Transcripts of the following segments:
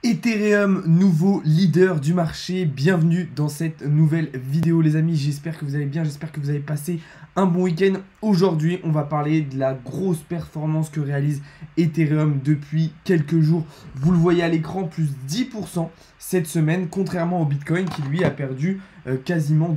Ethereum, nouveau leader du marché, bienvenue dans cette nouvelle vidéo les amis, j'espère que vous allez bien, j'espère que vous avez passé un bon week-end. Aujourd'hui on va parler de la grosse performance que réalise Ethereum depuis quelques jours. Vous le voyez à l'écran, plus 10% cette semaine, contrairement au Bitcoin qui lui a perdu quasiment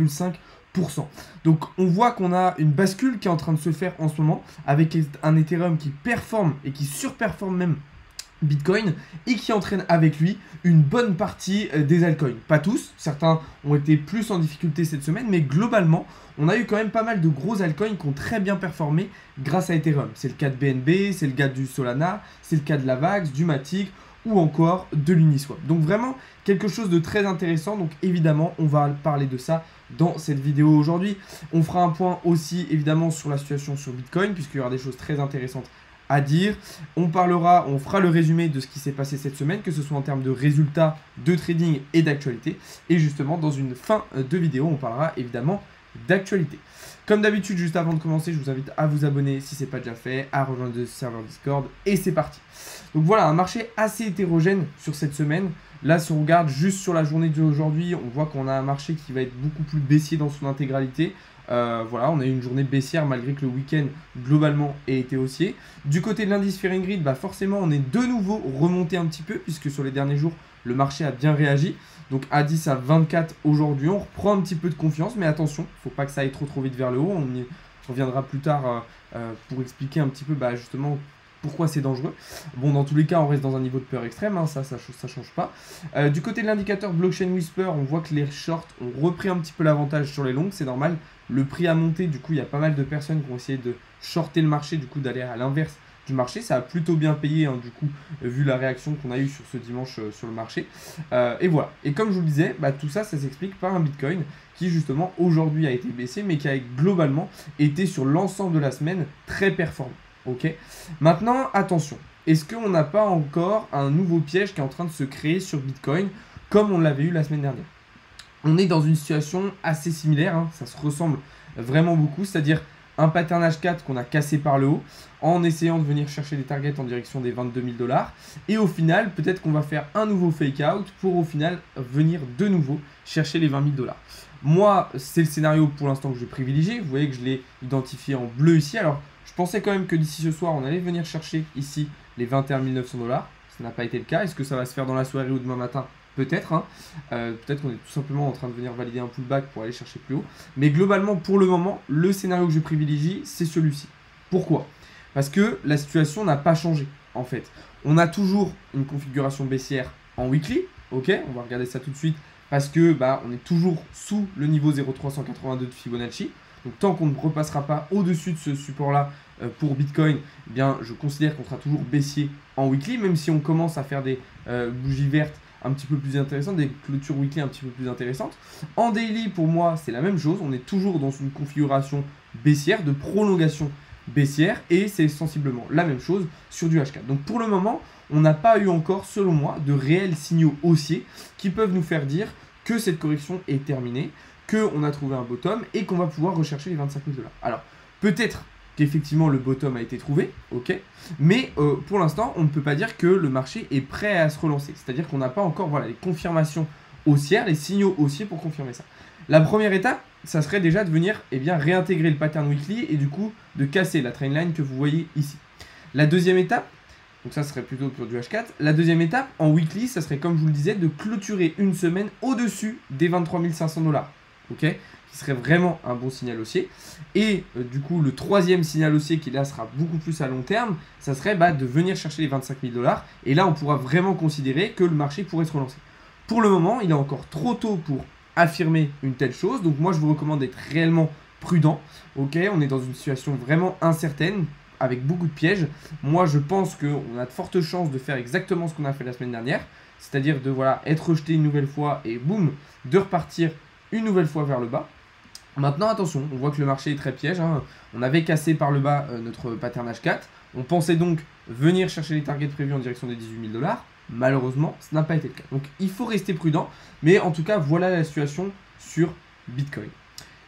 2,5%. Donc on voit qu'on a une bascule qui est en train de se faire en ce moment avec un Ethereum qui performe et qui surperforme même Bitcoin et qui entraîne avec lui une bonne partie des altcoins. Pas tous, certains ont été plus en difficulté cette semaine, mais globalement, on a eu quand même pas mal de gros altcoins qui ont très bien performé grâce à Ethereum. C'est le cas de BNB, c'est le cas du Solana, c'est le cas de l'Avax, du Matic ou encore de l'Uniswap. Donc vraiment quelque chose de très intéressant, donc évidemment on va parler de ça dans cette vidéo aujourd'hui. On fera un point aussi évidemment sur la situation sur Bitcoin, puisqu'il y aura des choses très intéressantes à dire. On fera le résumé de ce qui s'est passé cette semaine, que ce soit en termes de résultats, de trading et d'actualité. Et justement, dans une fin de vidéo, on parlera évidemment d'actualité. Comme d'habitude, juste avant de commencer, je vous invite à vous abonner si ce n'est pas déjà fait, à rejoindre le serveur Discord et c'est parti. Donc voilà, un marché assez hétérogène sur cette semaine. Là, si on regarde juste sur la journée d'aujourd'hui, on voit qu'on a un marché qui va être beaucoup plus baissier dans son intégralité. Voilà, on a eu une journée baissière malgré que le week-end globalement ait été haussier. Du côté de l'indice Fear & Greed, bah forcément on est de nouveau remonté un petit peu puisque sur les derniers jours le marché a bien réagi. Donc à 10 à 24 aujourd'hui, on reprend un petit peu de confiance, mais attention, il ne faut pas que ça aille trop vite vers le haut. On y reviendra plus tard pour expliquer un petit peu justement pourquoi c'est dangereux. Bon, dans tous les cas, on reste dans un niveau de peur extrême, hein, ça change pas. Du côté de l'indicateur Blockchain Whisper, on voit que les shorts ont repris un petit peu l'avantage sur les longues, c'est normal. Le prix a monté, du coup, il y a pas mal de personnes qui ont essayé de shorter le marché, du coup, d'aller à l'inverse du marché. Ça a plutôt bien payé, hein, du coup, vu la réaction qu'on a eue sur ce dimanche sur le marché. Et voilà. Et comme je vous le disais, tout ça, ça s'explique par un Bitcoin qui, justement, aujourd'hui a été baissé, mais qui a globalement été sur l'ensemble de la semaine très performant. Ok. Maintenant, attention. Est-ce qu'on n'a pas encore un nouveau piège qui est en train de se créer sur Bitcoin comme on l'avait eu la semaine dernière? On est dans une situation assez similaire, hein, ça se ressemble vraiment beaucoup, c'est-à-dire un pattern H4 qu'on a cassé par le haut en essayant de venir chercher des targets en direction des 22 000 $. Et au final, peut-être qu'on va faire un nouveau fake out pour au final venir de nouveau chercher les 20 000 $. Moi, c'est le scénario pour l'instant que je privilégie. Vous voyez que je l'ai identifié en bleu ici. Alors, je pensais quand même que d'ici ce soir, on allait venir chercher ici les 21 900 $. Ça n'a pas été le cas. Est-ce que ça va se faire dans la soirée ou demain matin ? Peut-être, hein. Peut-être qu'on est tout simplement en train de venir valider un pullback pour aller chercher plus haut. Mais globalement, pour le moment, le scénario que je privilégie, c'est celui-ci. Pourquoi? Parce que la situation n'a pas changé, en fait. On a toujours une configuration baissière en weekly, ok? On va regarder ça tout de suite, parce que on est toujours sous le niveau 0,382 de Fibonacci. Donc tant qu'on ne repassera pas au-dessus de ce support-là pour Bitcoin, eh bien, je considère qu'on sera toujours baissier en weekly, même si on commence à faire des bougies vertes un petit peu plus intéressantes, des clôtures weekly un petit peu plus intéressantes. En daily, pour moi, c'est la même chose. On est toujours dans une configuration baissière, de prolongation baissière, et c'est sensiblement la même chose sur du H4. Donc pour le moment, on n'a pas eu encore, selon moi, de réels signaux haussiers qui peuvent nous faire dire que cette correction est terminée, qu'on a trouvé un bottom et qu'on va pouvoir rechercher les 25 000 $. Alors, peut-être qu'effectivement le bottom a été trouvé, ok, mais pour l'instant on ne peut pas dire que le marché est prêt à se relancer, c'est-à-dire qu'on n'a pas encore les confirmations haussières, les signaux haussiers pour confirmer ça. La première étape, ça serait déjà de venir réintégrer le pattern weekly et du coup de casser la trendline que vous voyez ici. La deuxième étape, donc ça serait plutôt pour du H4, la deuxième étape en weekly, ça serait comme je vous le disais de clôturer une semaine au-dessus des 23 500 $, ok, qui serait vraiment un bon signal haussier. Et du coup, le troisième signal haussier qui là sera beaucoup plus à long terme, ça serait de venir chercher les 25 000 $. Et là, on pourra vraiment considérer que le marché pourrait se relancer. Pour le moment, il est encore trop tôt pour affirmer une telle chose. Donc moi, je vous recommande d'être réellement prudent. Ok, on est dans une situation vraiment incertaine, avec beaucoup de pièges. Moi, je pense qu'on a de fortes chances de faire exactement ce qu'on a fait la semaine dernière. C'est-à-dire de être rejeté une nouvelle fois et boum, de repartir une nouvelle fois vers le bas. Maintenant, attention, on voit que le marché est très piège, hein. On avait cassé par le bas notre pattern H4. On pensait donc venir chercher les targets prévus en direction des 18 000 $. Malheureusement, ce n'a pas été le cas. Donc, il faut rester prudent. Mais en tout cas, voilà la situation sur Bitcoin.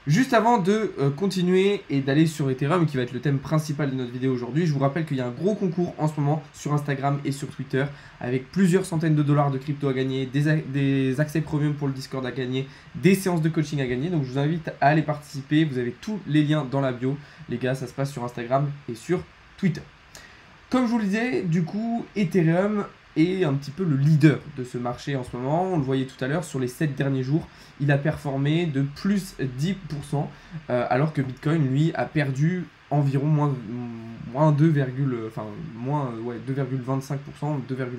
Juste avant de continuer et d'aller sur Ethereum, qui va être le thème principal de notre vidéo aujourd'hui, je vous rappelle qu'il y a un gros concours en ce moment sur Instagram et sur Twitter avec plusieurs centaines de dollars de crypto à gagner, des accès premium pour le Discord à gagner, des séances de coaching à gagner. Donc je vous invite à aller participer, vous avez tous les liens dans la bio. Les gars, ça se passe sur Instagram et sur Twitter. Comme je vous le disais, du coup, Ethereum est un petit peu le leader de ce marché en ce moment. On le voyait tout à l'heure, sur les 7 derniers jours, il a performé de plus 10%, alors que Bitcoin, lui, a perdu environ moins 2,25%,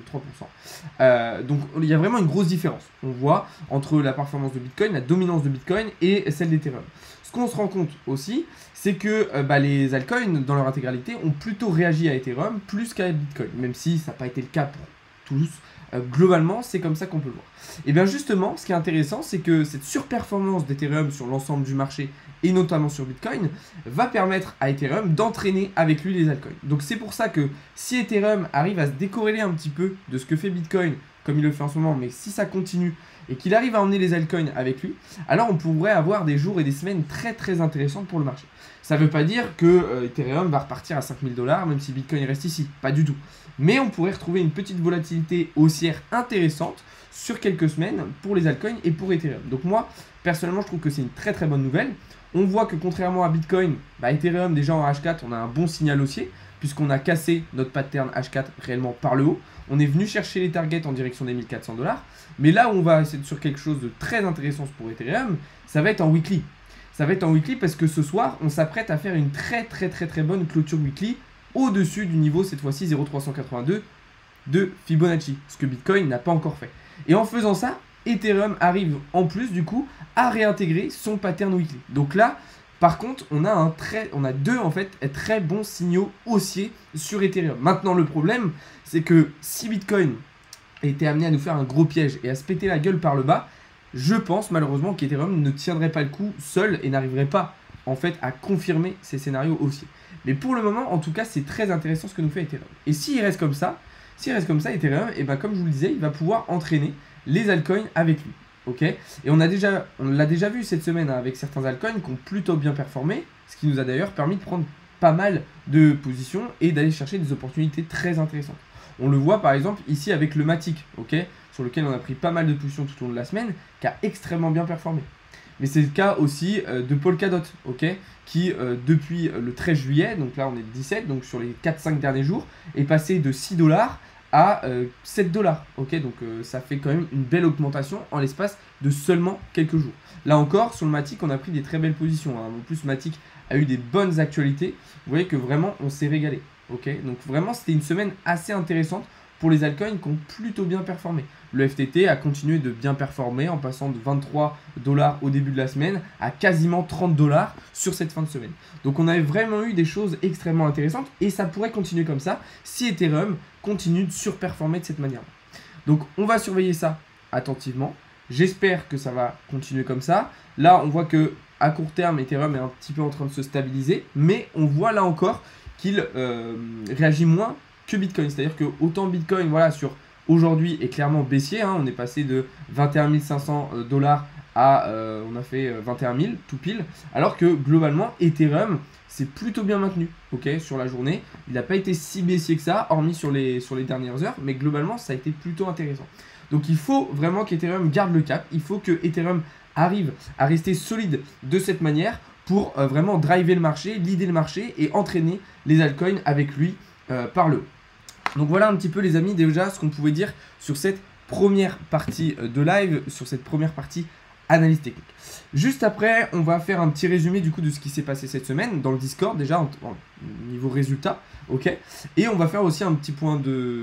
2,3%. Donc il y a vraiment une grosse différence, on voit, entre la performance de Bitcoin, la dominance de Bitcoin et celle d'Ethereum. Ce qu'on se rend compte aussi, c'est que les altcoins, dans leur intégralité, ont plutôt réagi à Ethereum plus qu'à Bitcoin, même si ça n'a pas été le cas pour tous. Globalement, c'est comme ça qu'on peut le voir. Et bien justement, ce qui est intéressant, c'est que cette surperformance d'Ethereum sur l'ensemble du marché, et notamment sur Bitcoin, va permettre à Ethereum d'entraîner avec lui les altcoins. Donc c'est pour ça que si Ethereum arrive à se décorréler un petit peu de ce que fait Bitcoin, comme il le fait en ce moment, mais si ça continue et qu'il arrive à emmener les altcoins avec lui, alors on pourrait avoir des jours et des semaines très très intéressantes pour le marché. Ça ne veut pas dire que Ethereum va repartir à 5000 $, même si Bitcoin reste ici, pas du tout. Mais on pourrait retrouver une petite volatilité haussière intéressante sur quelques semaines pour les altcoins et pour Ethereum. Donc moi, personnellement, je trouve que c'est une très très bonne nouvelle. On voit que contrairement à Bitcoin, Ethereum déjà en H4, on a un bon signal haussier, puisqu'on a cassé notre pattern H4 réellement par le haut. On est venu chercher les targets en direction des 1400 $. Mais là où on va essayer sur quelque chose de très intéressant pour Ethereum, ça va être en weekly. Ça va être en weekly parce que ce soir, on s'apprête à faire une très bonne clôture weekly au-dessus du niveau, cette fois-ci 0,382 de Fibonacci, ce que Bitcoin n'a pas encore fait. Et en faisant ça, Ethereum arrive en plus du coup à réintégrer son pattern weekly. Donc là, par contre, on a deux en fait très bons signaux haussiers sur Ethereum. Maintenant, le problème, c'est que si Bitcoin était amené à nous faire un gros piège et à se péter la gueule par le bas, je pense malheureusement qu'Ethereum ne tiendrait pas le coup seul et n'arriverait pas en fait à confirmer ces scénarios haussiers. Mais pour le moment, en tout cas, c'est très intéressant ce que nous fait Ethereum. Et s'il reste comme ça, Ethereum, et comme je vous le disais, il va pouvoir entraîner les altcoins avec lui. Ok, et on l'a déjà vu cette semaine avec certains altcoins qui ont plutôt bien performé, ce qui nous a d'ailleurs permis de prendre pas mal de positions et d'aller chercher des opportunités très intéressantes. On le voit par exemple ici avec le Matic, ok, sur lequel on a pris pas mal de positions tout au long de la semaine, qui a extrêmement bien performé. Mais c'est le cas aussi de Polkadot, ok, qui depuis le 13 juillet, donc là on est le 17, donc sur les 4-5 derniers jours, est passé de 6 $ à 7 $. Ok, donc ça fait quand même une belle augmentation en l'espace de seulement quelques jours. Là encore, sur le Matic, on a pris des très belles positions. Hein. En plus, Matic a eu des bonnes actualités. Vous voyez que vraiment, on s'est régalé. Ok, donc vraiment, c'était une semaine assez intéressante pour les altcoins qui ont plutôt bien performé. Le FTT a continué de bien performer en passant de 23 $ au début de la semaine à quasiment 30 $ sur cette fin de semaine. Donc on avait vraiment eu des choses extrêmement intéressantes et ça pourrait continuer comme ça si Ethereum continue de surperformer de cette manière. Donc on va surveiller ça attentivement. J'espère que ça va continuer comme ça. Là on voit que à court terme Ethereum est un petit peu en train de se stabiliser, mais on voit là encore qu'il réagit moins que Bitcoin. C'est-à-dire que autant Bitcoin, voilà, sur aujourd'hui est clairement baissier, hein, on est passé de 21 500 $ à on a fait 21 000 tout pile, alors que globalement Ethereum c'est plutôt bien maintenu, ok, sur la journée. Il n'a pas été si baissier que ça, hormis sur les dernières heures, mais globalement ça a été plutôt intéressant. Donc il faut vraiment qu'Ethereum garde le cap, il faut que Ethereum arrive à rester solide de cette manière pour vraiment driver le marché, leader le marché et entraîner les altcoins avec lui par le haut. Donc voilà un petit peu les amis déjà ce qu'on pouvait dire sur cette première partie de live, sur cette première partie analyse technique. Juste après, on va faire un petit résumé du coup de ce qui s'est passé cette semaine dans le Discord déjà en niveau résultat, ok. Et on va faire aussi un petit point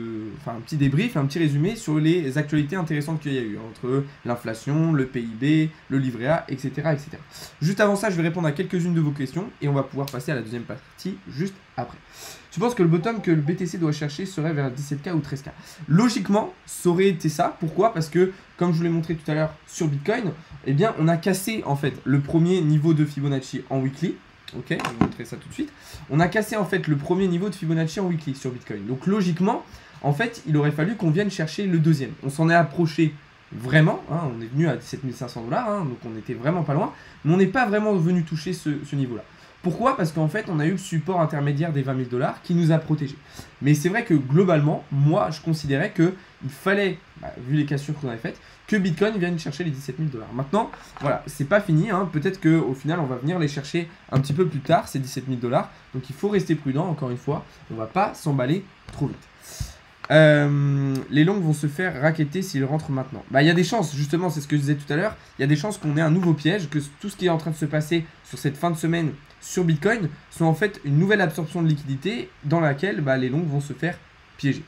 un petit débrief, un petit résumé sur les actualités intéressantes qu'il y a eu entre l'inflation, le PIB, le livret A, etc., etc. Juste avant ça, je vais répondre à quelques-unes de vos questions et on va pouvoir passer à la deuxième partie juste après. Je pense que le bottom que le BTC doit chercher serait vers 17K ou 13K. Logiquement, ça aurait été ça. Pourquoi? Parce que, comme je vous l'ai montré tout à l'heure sur Bitcoin, eh bien, on a cassé en fait le premier niveau de Fibonacci en weekly. Ok, je vais vous montrer ça tout de suite. On a cassé en fait le premier niveau de Fibonacci en weekly sur Bitcoin. Donc logiquement, en fait, il aurait fallu qu'on vienne chercher le deuxième. On s'en est approché vraiment, hein, on est venu à 17 500 $, hein, donc on était vraiment pas loin, mais on n'est pas vraiment venu toucher ce niveau-là. Pourquoi? Parce qu'en fait, on a eu le support intermédiaire des 20 000 $ qui nous a protégés. Mais c'est vrai que globalement, moi, je considérais qu'il fallait, vu les cassures qu'on avait faites, que Bitcoin vienne chercher les 17 000 $. Maintenant, voilà, c'est pas fini. Hein. Peut-être qu'au final, on va venir les chercher un petit peu plus tard, ces 17 000 $. Donc il faut rester prudent, encore une fois. On va pas s'emballer trop vite. Les longs vont se faire racketter s'ils rentrent maintenant. Il y a des chances, justement, c'est ce que je disais tout à l'heure, il y a des chances qu'on ait un nouveau piège, que tout ce qui est en train de se passer sur cette fin de semaine sur Bitcoin soit en fait une nouvelle absorption de liquidité dans laquelle les longs vont se faire piéger.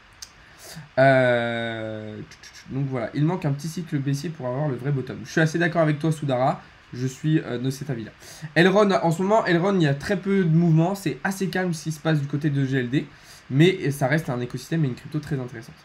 Donc voilà, il manque un petit cycle baissier pour avoir le vrai bottom. Je suis assez d'accord avec toi, Soudara. Je suis de cet avis-là. Elrond, en ce moment, Elrond, il y a très peu de mouvements. C'est assez calme ce qui se passe du côté de GLD. Mais ça reste un écosystème et une crypto très intéressante.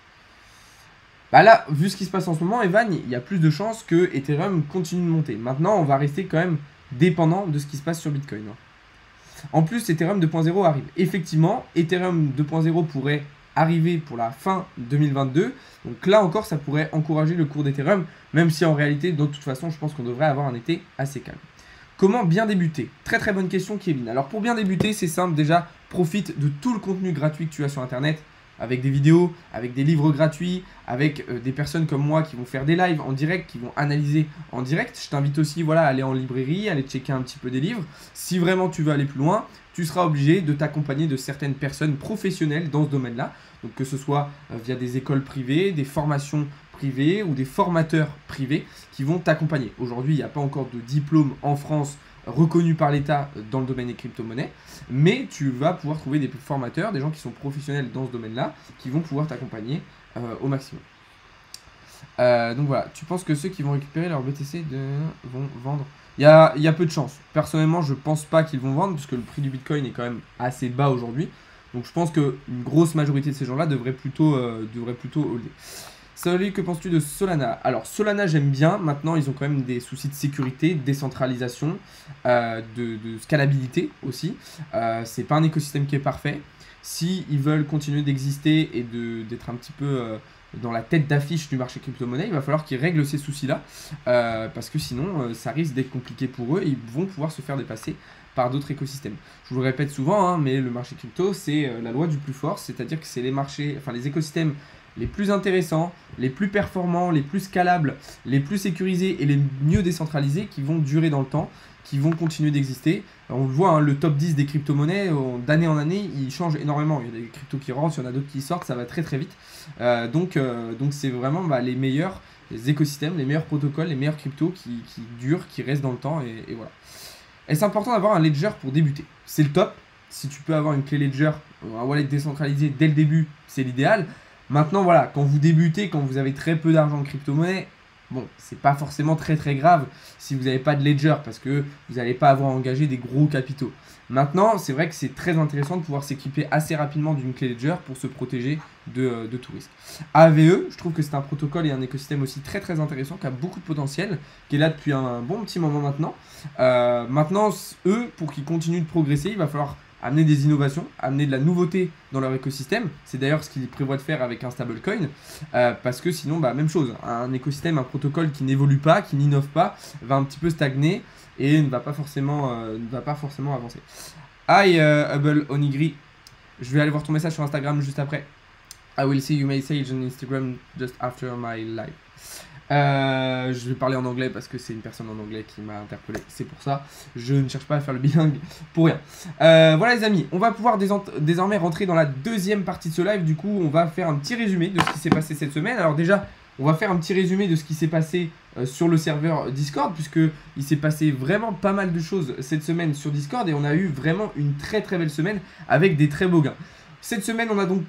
Là, vu ce qui se passe en ce moment, Evan, il y a plus de chances que Ethereum continue de monter. Maintenant, on va rester quand même dépendant de ce qui se passe sur Bitcoin. En plus, Ethereum 2.0 arrive. Effectivement, Ethereum 2.0 pourrait arriver pour la fin 2022. Donc là encore, ça pourrait encourager le cours d'Ethereum, même si en réalité, de toute façon, je pense qu'on devrait avoir un été assez calme. Comment bien débuter? Très très bonne question, Kevin. Alors pour bien débuter, c'est simple. Déjà, profite de tout le contenu gratuit que tu as sur Internet, avec des vidéos, avec des livres gratuits, avec des personnes comme moi qui vont faire des lives en direct, qui vont analyser en direct. Je t'invite aussi à aller en librairie, aller checker un petit peu des livres. Si vraiment tu veux aller plus loin, tu seras obligé de t'accompagner de certaines personnes professionnelles dans ce domaine-là. Donc que ce soit via des écoles privées, des formations privées ou des formateurs privés qui vont t'accompagner. Aujourd'hui, il n'y a pas encore de diplôme en France reconnu par l'État dans le domaine des crypto-monnaies, mais tu vas pouvoir trouver des formateurs, des gens qui sont professionnels dans ce domaine-là, qui vont pouvoir t'accompagner au maximum. Donc voilà, tu penses que ceux qui vont récupérer leur BTC vont vendre? Il y a peu de chances. Personnellement, je pense pas qu'ils vont vendre, puisque le prix du Bitcoin est quand même assez bas aujourd'hui. Donc je pense qu'une grosse majorité de ces gens-là devraient plutôt holder. Salut, que penses-tu de Solana? Alors Solana, j'aime bien. Maintenant, ils ont quand même des soucis de sécurité, de décentralisation, de scalabilité aussi. C'est pas un écosystème qui est parfait. Si ils veulent continuer d'exister et d'être un petit peu dans la tête d'affiche du marché crypto-monnaie, il va falloir qu'ils règlent ces soucis-là, parce que sinon, ça risque d'être compliqué pour eux et ils vont pouvoir se faire dépasser par d'autres écosystèmes. Je vous le répète souvent, mais le marché crypto, c'est la loi du plus fort, c'est-à-dire que c'est les écosystèmes les plus intéressants, les plus performants, les plus scalables, les plus sécurisés et les mieux décentralisés qui vont durer dans le temps, qui vont continuer d'exister. On le voit, le top 10 des crypto-monnaies, d'année en année, il change énormément. Il y a des cryptos qui rentrent, il y en a d'autres qui sortent, ça va très très vite. Donc c'est vraiment les meilleurs écosystèmes, les meilleurs protocoles, les meilleurs cryptos qui durent, qui restent dans le temps et voilà. Et c'est important d'avoir un ledger pour débuter. C'est le top. Si tu peux avoir une clé ledger, un wallet décentralisé dès le début, c'est l'idéal. Maintenant, voilà, quand vous débutez, quand vous avez très peu d'argent en crypto-monnaie, bon, c'est pas forcément très très grave si vous n'avez pas de ledger parce que vous n'allez pas avoir engagé des gros capitaux. Maintenant, c'est vrai que c'est très intéressant de pouvoir s'équiper assez rapidement d'une clé ledger pour se protéger de tout risque. AVE, je trouve que c'est un protocole et un écosystème aussi très très intéressant qui a beaucoup de potentiel, qui est là depuis un bon petit moment maintenant. Maintenant, eux, pour qu'ils continuent de progresser, il va falloir amener des innovations, amener de la nouveauté dans leur écosystème. C'est d'ailleurs ce qu'ils prévoient de faire avec un stablecoin, parce que sinon, même chose, un écosystème, un protocole qui n'évolue pas, qui n'innove pas, va un petit peu stagner et ne va pas forcément avancer. Hi Hubble Onigri, je vais aller voir ton message sur Instagram juste après. I will see you message on Instagram just after my live. Je vais parler en anglais parce que c'est une personne en anglais qui m'a interpellé, c'est pour ça. Je ne cherche pas à faire le bilingue pour rien. Voilà les amis, on va pouvoir désormais rentrer dans la deuxième partie de ce live. Du coup, on va faire un petit résumé de ce qui s'est passé cette semaine. Alors déjà, on va faire un petit résumé de ce qui s'est passé sur le serveur Discord, puisque il s'est passé vraiment pas mal de choses cette semaine sur Discord et on a eu vraiment une très très belle semaine avec des très beaux gains. Cette semaine, on a donc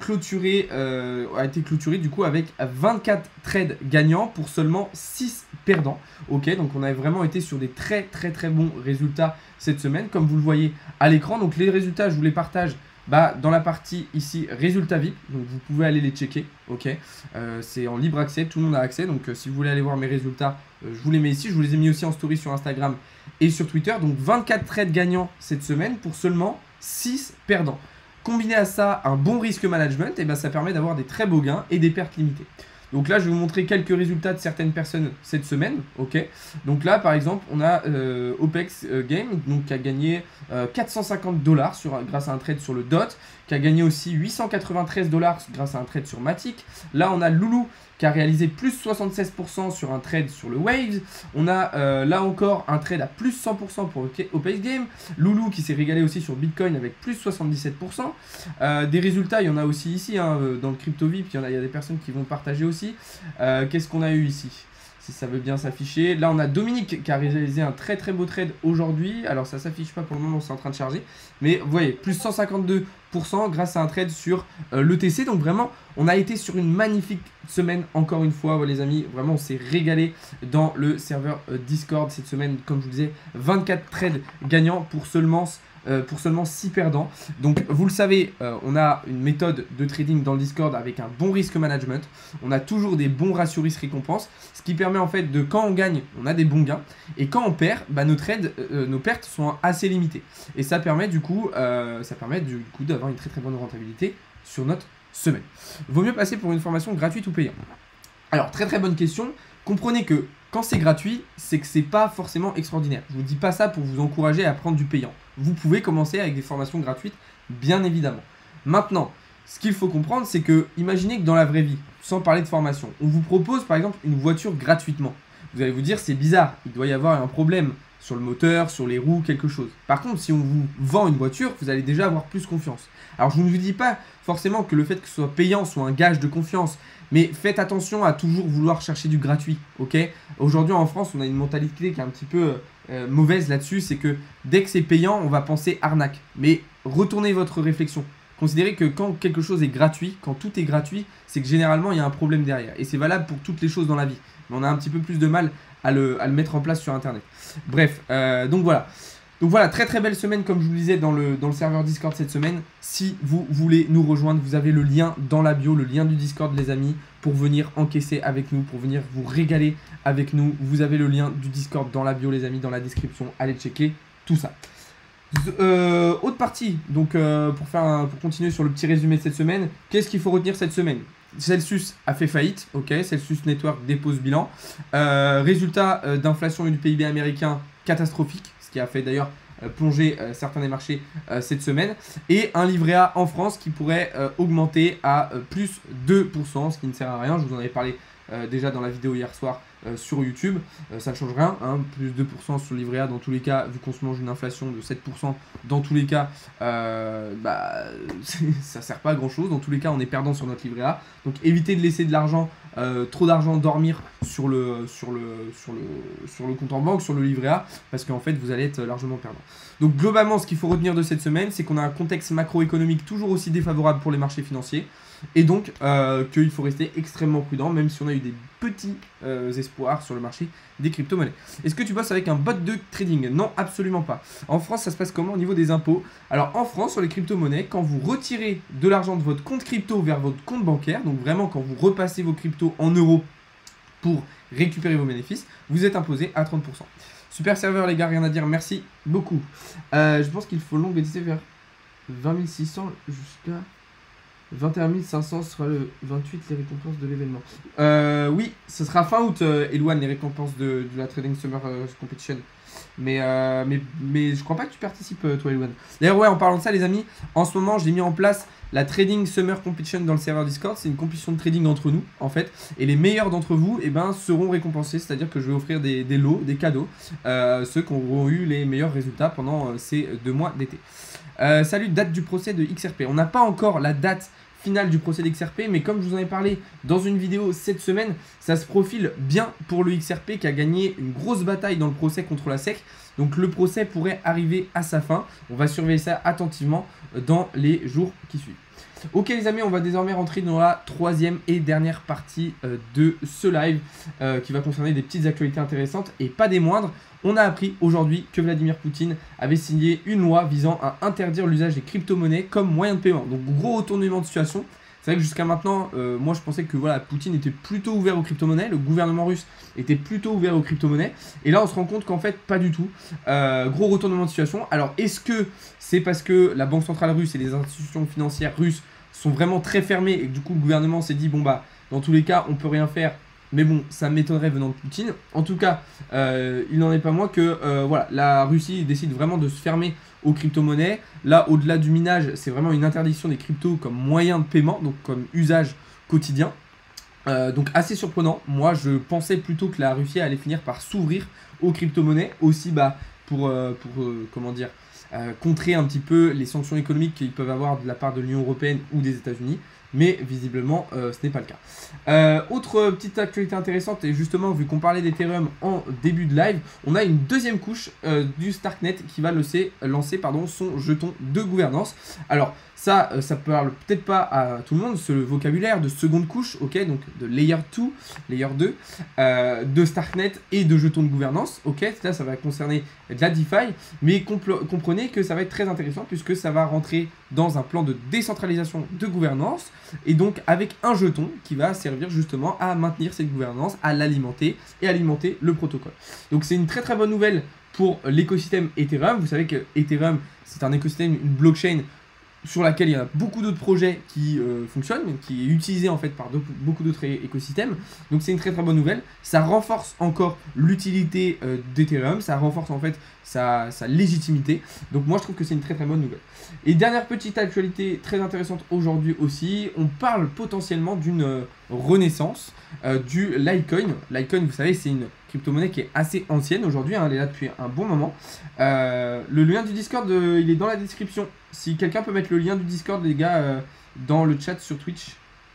a été clôturé du coup avec 24 trades gagnants pour seulement 6 perdants. Ok, donc on a vraiment été sur des très très très bons résultats cette semaine, comme vous le voyez à l'écran. Donc les résultats, je vous les partage dans la partie ici résultats VIP, donc vous pouvez aller les checker. Ok, c'est en libre accès, tout le monde a accès. Donc si vous voulez aller voir mes résultats, je vous les mets ici. Je vous les ai mis aussi en story sur Instagram et sur Twitter. Donc 24 trades gagnants cette semaine pour seulement 6 perdants. Combiné à ça un bon risque management, et ça permet d'avoir des très beaux gains et des pertes limitées. Donc là, je vais vous montrer quelques résultats de certaines personnes cette semaine. Ok. Donc là, par exemple, on a Opex Game donc, qui a gagné 450 $ grâce à un trade sur le DOT, qui a gagné aussi 893 $ grâce à un trade sur Matic. Là, on a Loulou qui a réalisé plus 76% sur un trade sur le Waves. On a là encore un trade à plus 100% pour Opex Game. Loulou qui s'est régalé aussi sur Bitcoin avec plus 77%. Des résultats, il y en a aussi ici, hein, dans le Crypto VIP, il y a des personnes qui vont partager aussi. Qu'est-ce qu'on a eu ici ? Si ça veut bien s'afficher. Là, on a Dominique qui a réalisé un très très beau trade aujourd'hui. Alors, ça s'affiche pas pour le moment, c'est en train de charger. Mais vous voyez, plus 152% grâce à un trade sur l'ETC. Donc vraiment, on a été sur une magnifique semaine, encore une fois, les amis. Vraiment, on s'est régalé dans le serveur Discord cette semaine. Comme je vous disais, 24 trades gagnants pour seulement 6 perdants. Donc vous le savez, on a une méthode de trading dans le Discord avec un bon risque management. On a toujours des bons ratios risque-récompense, ce qui permet en fait de, quand on gagne, on a des bons gains, et quand on perd, bah, nos pertes sont assez limitées. Et ça permet du coup d'avoir une très très bonne rentabilité sur notre semaine. Vaut mieux passer pour une formation gratuite ou payante? Alors très très bonne question. Comprenez que quand c'est gratuit, c'est que c'est pas forcément extraordinaire. Je vous dis pas ça pour vous encourager à prendre du payant. Vous pouvez commencer avec des formations gratuites, bien évidemment. Maintenant, ce qu'il faut comprendre, c'est que, imaginez que dans la vraie vie, sans parler de formation, on vous propose par exemple une voiture gratuitement. Vous allez vous dire, c'est bizarre, il doit y avoir un problème sur le moteur, sur les roues, quelque chose. Par contre, si on vous vend une voiture, vous allez déjà avoir plus confiance. Alors, je ne vous dis pas forcément que le fait que ce soit payant soit un gage de confiance, mais faites attention à toujours vouloir chercher du gratuit, ok? Aujourd'hui, en France, on a une mentalité qui est un petit peu mauvaise là-dessus, c'est que dès que c'est payant, on va penser arnaque. Mais retournez votre réflexion. Considérez que quand quelque chose est gratuit, quand tout est gratuit, c'est que généralement, il y a un problème derrière. Et c'est valable pour toutes les choses dans la vie. Mais on a un petit peu plus de mal à le mettre en place sur Internet. Bref, donc voilà. Donc voilà, très très belle semaine comme je vous le disais dans le serveur Discord cette semaine. Si vous voulez nous rejoindre, vous avez le lien dans la bio, le lien du Discord les amis, pour venir encaisser avec nous, pour venir vous régaler avec nous. Vous avez le lien du Discord dans la bio les amis, dans la description. Allez checker tout ça. Autre partie, donc pour continuer sur le petit résumé de cette semaine, qu'est-ce qu'il faut retenir cette semaine? Celsius a fait faillite, ok, Celsius Network dépose bilan. Résultat d'inflation du PIB américain catastrophique, ce qui a fait d'ailleurs plonger certains des marchés cette semaine. Et un livret A en France qui pourrait augmenter à plus 2%, ce qui ne sert à rien, je vous en avais parlé déjà dans la vidéo hier soir sur YouTube, ça ne change rien, hein, plus 2% sur le livret A dans tous les cas, vu qu'on se mange une inflation de 7%, dans tous les cas, bah, ça sert pas à grand chose, dans tous les cas on est perdant sur notre livret A, donc évitez de laisser de l'argent, trop d'argent dormir sur le compte en banque, sur le livret A, parce qu'en fait vous allez être largement perdant. Donc globalement ce qu'il faut retenir de cette semaine, c'est qu'on a un contexte macroéconomique toujours aussi défavorable pour les marchés financiers, et donc qu'il faut rester extrêmement prudent, même si on a eu des petits espoirs sur le marché des crypto-monnaies. Est-ce que tu bosses avec un bot de trading? Non, absolument pas. En France, ça se passe comment au niveau des impôts? Alors en France, sur les crypto-monnaies, quand vous retirez de l'argent de votre compte crypto vers votre compte bancaire, donc vraiment quand vous repassez vos cryptos en euros pour récupérer vos bénéfices, vous êtes imposé à 30%. Super serveur les gars, rien à dire, merci beaucoup. Je pense qu'il faut long BTC vers 20 600 jusqu'à 21 500 sera le 28 les récompenses de l'événement. Oui, ce sera fin août, Elouane, les récompenses de la Trading Summer Competition. Mais je crois pas que tu participes, toi, Elouane. D'ailleurs, ouais, en parlant de ça, les amis, en ce moment, j'ai mis en place la Trading Summer Competition dans le serveur Discord. C'est une compétition de trading entre nous, en fait. Et les meilleurs d'entre vous, eh ben, seront récompensés. C'est-à-dire que je vais offrir des lots, des cadeaux, ceux qui auront eu les meilleurs résultats pendant ces 2 mois d'été. Salut, date du procès de XRP. On n'a pas encore la date finale du procès d'XRP, mais comme je vous en ai parlé dans une vidéo cette semaine, ça se profile bien pour le XRP qui a gagné une grosse bataille dans le procès contre la SEC. Donc le procès pourrait arriver à sa fin. On va surveiller ça attentivement dans les jours qui suivent. Ok les amis, on va désormais rentrer dans la 3e et dernière partie de ce live qui va concerner des petites actualités intéressantes et pas des moindres. On a appris aujourd'hui que Vladimir Poutine avait signé une loi visant à interdire l'usage des crypto-monnaies comme moyen de paiement. Donc gros retournement de situation. C'est vrai que jusqu'à maintenant, moi je pensais que voilà, Poutine était plutôt ouvert aux crypto-monnaies, le gouvernement russe était plutôt ouvert aux crypto-monnaies, et là on se rend compte qu'en fait pas du tout. Gros retournement de situation. Alors est-ce que c'est parce que la Banque centrale russe et les institutions financières russes sont vraiment très fermées et que du coup le gouvernement s'est dit bon bah Dans tous les cas, on peut rien faire. Mais bon, ça m'étonnerait venant de Poutine. En tout cas, il n'en est pas moins que voilà, la Russie décide vraiment de se fermer aux crypto-monnaies. Là, au-delà du minage, c'est vraiment une interdiction des cryptos comme moyen de paiement, donc comme usage quotidien. Donc assez surprenant. Moi, je pensais plutôt que la Russie allait finir par s'ouvrir aux crypto-monnaies. Aussi, pour comment dire, contrer un petit peu les sanctions économiques qu'ils peuvent avoir de la part de l'Union européenne ou des États-Unis. Mais visiblement, ce n'est pas le cas. Autre petite actualité intéressante, et justement, vu qu'on parlait d'Ethereum en début de live, on a une deuxième couche du Starknet qui va lancer son jeton de gouvernance. Alors, ça parle peut-être pas à tout le monde, ce vocabulaire de seconde couche, ok, donc de Layer 2, Layer 2, de Starknet et de jetons de gouvernance, ok, là ça va concerner de la DeFi, mais comprenez que ça va être très intéressant puisque ça va rentrer dans un plan de décentralisation de gouvernance et donc avec un jeton qui va servir justement à maintenir cette gouvernance, à l'alimenter et alimenter le protocole. Donc c'est une très très bonne nouvelle pour l'écosystème Ethereum. Vous savez que Ethereum c'est un écosystème, une blockchain sur laquelle il y a beaucoup d'autres projets qui fonctionnent, qui est utilisé en fait par beaucoup d'autres écosystèmes. Donc c'est une très très bonne nouvelle. Ça renforce encore l'utilité d'Ethereum, ça renforce en fait sa légitimité. Donc moi je trouve que c'est une très très bonne nouvelle. Et dernière petite actualité très intéressante aujourd'hui aussi, on parle potentiellement d'une renaissance du Litecoin. Litecoin, vous savez, c'est une crypto-monnaie qui est assez ancienne aujourd'hui, hein, elle est là depuis un bon moment. Le lien du Discord, il est dans la description. Si quelqu'un peut mettre le lien du Discord, les gars, dans le chat sur Twitch.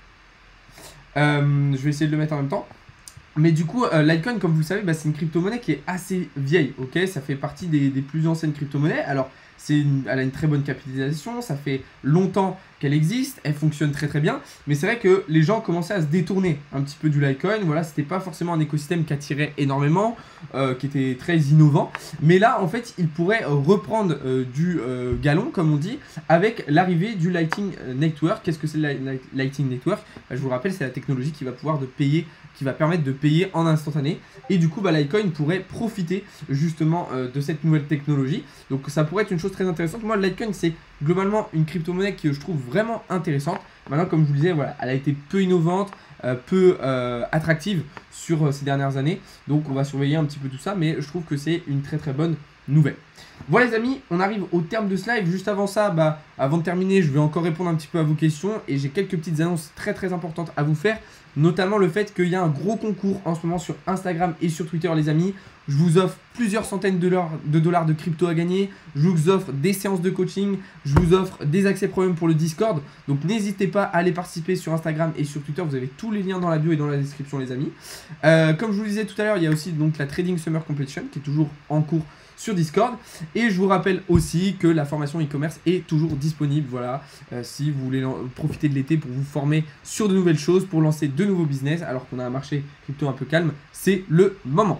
Je vais essayer de le mettre en même temps. Mais du coup, Litecoin, comme vous le savez, c'est une crypto-monnaie qui est assez vieille, ok. Ça fait partie des plus anciennes crypto-monnaies. Alors, elle a une très bonne capitalisation, ça fait longtemps qu'elle existe, elle fonctionne très très bien, mais c'est vrai que les gens commençaient à se détourner un petit peu du Litecoin. Voilà, c'était pas forcément un écosystème qui attirait énormément, qui était très innovant, mais là en fait il pourrait reprendre du galon comme on dit, avec l'arrivée du Lightning Network. Qu'est-ce que c'est le Lightning Network? Je vous rappelle, c'est la technologie qui va permettre de payer en instantané, et du coup Litecoin pourrait profiter justement de cette nouvelle technologie. Donc ça pourrait être une chose très intéressante. Moi, le Litecoin, c'est globalement une crypto-monnaie que je trouve vraiment intéressante. Maintenant, comme je vous le disais, voilà, elle a été peu innovante, peu attractive sur ces dernières années. Donc, on va surveiller un petit peu tout ça, mais je trouve que c'est une très très bonne nouvelle. Voilà les amis, on arrive au terme de ce live. Juste avant ça, avant de terminer, je vais encore répondre un petit peu à vos questions et j'ai quelques petites annonces très très importantes à vous faire, notamment le fait qu'il y a un gros concours en ce moment sur Instagram et sur Twitter les amis. Je vous offre plusieurs centaines de dollars de crypto à gagner, je vous offre des séances de coaching, je vous offre des accès premium pour le Discord. Donc n'hésitez pas à aller participer sur Instagram et sur Twitter, vous avez tous les liens dans la bio et dans la description les amis. Comme je vous le disais tout à l'heure, il y a aussi donc la Trading Summer Competition qui est toujours en cours sur Discord, et je vous rappelle aussi que la formation e-commerce est toujours disponible. Voilà, si vous voulez profiter de l'été pour vous former sur de nouvelles choses, pour lancer de nouveaux business alors qu'on a un marché crypto un peu calme, c'est le moment.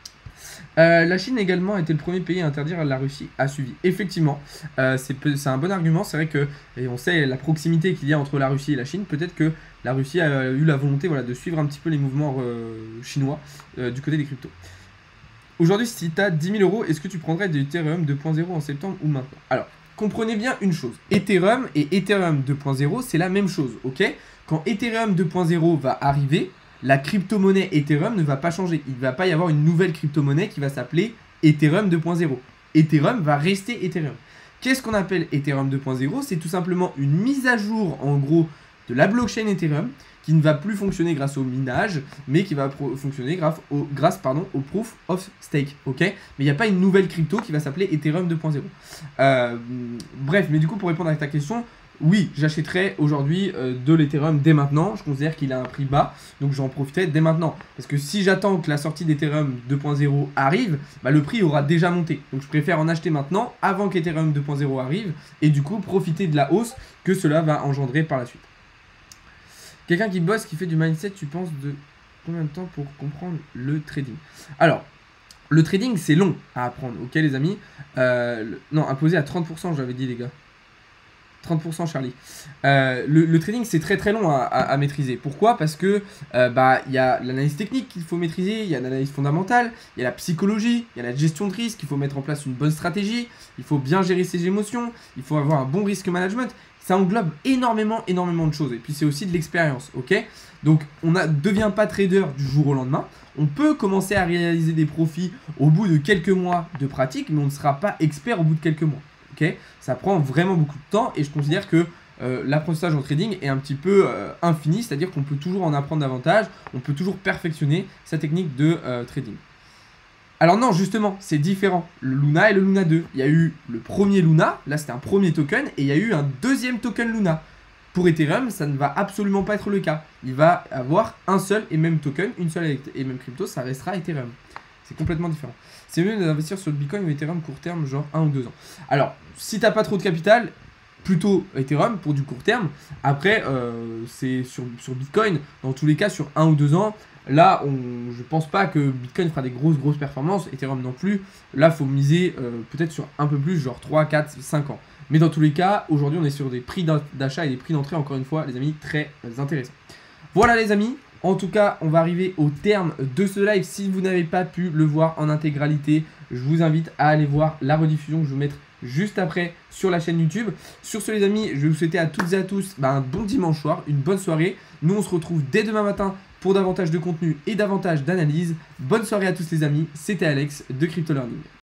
La Chine également a été le premier pays à interdire, la Russie a suivi. Effectivement, c'est un bon argument. C'est vrai que, et on sait la proximité qu'il y a entre la Russie et la Chine, peut-être que la Russie a eu la volonté de suivre un petit peu les mouvements chinois du côté des cryptos. Aujourd'hui, si tu as 10 000 euros, est-ce que tu prendrais de Ethereum 2.0 en septembre ou maintenant? Alors, comprenez bien une chose. Ethereum et Ethereum 2.0, c'est la même chose, ok? Quand Ethereum 2.0 va arriver, la crypto-monnaie Ethereum ne va pas changer. Il ne va pas y avoir une nouvelle crypto-monnaie qui va s'appeler Ethereum 2.0. Ethereum va rester Ethereum. Qu'est-ce qu'on appelle Ethereum 2.0? C'est tout simplement une mise à jour, en gros, de la blockchain Ethereum, qui ne va plus fonctionner grâce au minage, mais qui va fonctionner grâce au proof of stake, ok? Mais il n'y a pas une nouvelle crypto qui va s'appeler Ethereum 2.0. Bref, mais du coup, pour répondre à ta question, oui, j'achèterai aujourd'hui de l'Ethereum dès maintenant. Je considère qu'il a un prix bas, donc j'en profiterai dès maintenant. Parce que si j'attends que la sortie d'Ethereum 2.0 arrive, le prix aura déjà monté. Donc je préfère en acheter maintenant, avant qu'Ethereum 2.0 arrive, et du coup profiter de la hausse que cela va engendrer par la suite. Quelqu'un qui bosse, qui fait du mindset, tu penses de combien de temps pour comprendre le trading? Alors, le trading, c'est long à apprendre, ok les amis? Non, imposé à 30%, j'avais dit les gars. 30% Charlie. Le trading, c'est très très long à maîtriser. Pourquoi? Parce que y a l'analyse technique qu'il faut maîtriser, il y a l'analyse fondamentale, il y a la psychologie, il y a la gestion de risque, il faut mettre en place une bonne stratégie, il faut bien gérer ses émotions, il faut avoir un bon risque management. ça englobe énormément de choses. Et puis c'est aussi de l'expérience, ok? Donc on ne devient pas trader du jour au lendemain. On peut commencer à réaliser des profits au bout de quelques mois de pratique, mais on ne sera pas expert au bout de quelques mois, ok? Ça prend vraiment beaucoup de temps et je considère que l'apprentissage en trading est un petit peu infini, c'est-à-dire qu'on peut toujours en apprendre davantage, on peut toujours perfectionner sa technique de trading. Alors non, justement, c'est différent. Le Luna et le Luna 2. Il y a eu le premier Luna, là c'était un premier token, et il y a eu un deuxième token Luna. Pour Ethereum, ça ne va absolument pas être le cas. Il va avoir un seul et même token, une seule et même crypto, ça restera Ethereum. C'est complètement différent. C'est mieux d'investir sur le Bitcoin ou Ethereum court terme, genre 1 ou 2 ans. Alors, si t'as pas trop de capital, plutôt Ethereum pour du court terme. Après, c'est sur Bitcoin, dans tous les cas, sur 1 ou 2 ans. Là, je pense pas que Bitcoin fera des grosses performances, Ethereum non plus. Là, il faut miser peut-être sur un peu plus, genre 3, 4, 5 ans. Mais dans tous les cas, aujourd'hui, on est sur des prix d'achat et des prix d'entrée, encore une fois, les amis, très intéressants. Voilà les amis, en tout cas, on va arriver au terme de ce live. Si vous n'avez pas pu le voir en intégralité, je vous invite à aller voir la rediffusion que je vais vous mettre juste après sur la chaîne YouTube. Sur ce les amis, je vais vous souhaiter à toutes et à tous un bon dimanche soir, une bonne soirée. Nous on se retrouve dès demain matin pour davantage de contenu et davantage d'analyse. Bonne soirée à tous les amis, c'était Alex de Crypto Learning.